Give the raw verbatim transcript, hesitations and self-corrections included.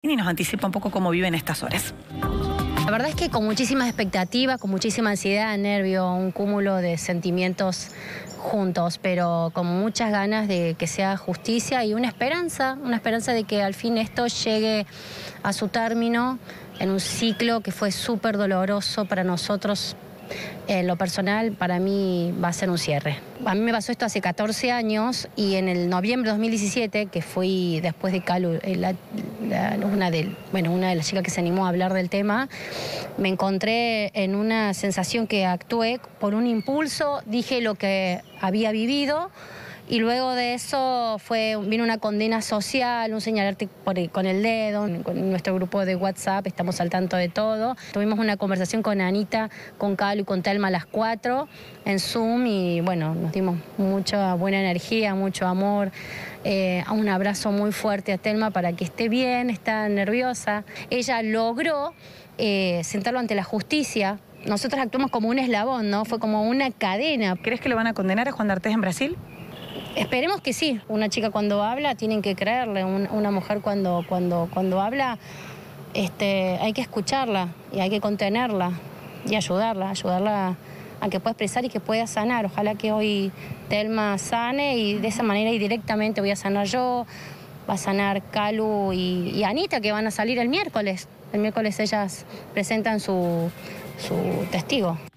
y nos anticipa un poco cómo viven estas horas. La verdad es que con muchísimas expectativas, con muchísima ansiedad, nervio, un cúmulo de sentimientos juntos, pero con muchas ganas de que sea justicia y una esperanza, una esperanza de que al fin esto llegue a su término en un ciclo que fue súper doloroso para nosotros. En lo personal, para mí va a ser un cierre. A mí me pasó esto hace catorce años y en el noviembre de dos mil diecisiete, que fui después de Calu, la, la, una, de, bueno, una de las chicas que se animó a hablar del tema, me encontré en una sensación que actué por un impulso, dije lo que había vivido. Y luego de eso fue, vino una condena social, un señalarte por el, con el dedo. Con nuestro grupo de WhatsApp estamos al tanto de todo. Tuvimos una conversación con Anita, con Calu y con Telma a las cuatro en Zoom y bueno, nos dimos mucha buena energía, mucho amor. Eh, un abrazo muy fuerte a Telma para que esté bien, está nerviosa. Ella logró eh, sentarlo ante la justicia. Nosotros actuamos como un eslabón, ¿no? Fue como una cadena. ¿Crees que lo van a condenar a Juan D'Artés en Brasil? Esperemos que sí. Una chica cuando habla tienen que creerle. Un, una mujer cuando, cuando, cuando habla este, hay que escucharla y hay que contenerla y ayudarla, ayudarla a que pueda expresar y que pueda sanar. Ojalá que hoy Telma sane y de esa manera y directamente voy a sanar yo, va a sanar Calu y, y Anita, que van a salir el miércoles. El miércoles ellas presentan su, su testigo.